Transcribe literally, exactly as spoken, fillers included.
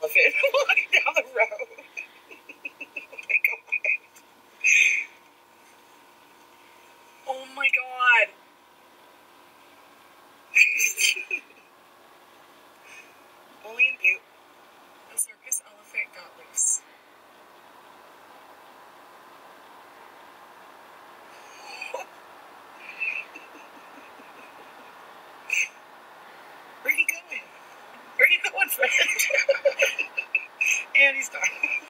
elephant walking down the road. Oh my god. Oh my god. Only in Butte, a circus elephant got loose. Where are you going? Where are you going, friend? And he's gone.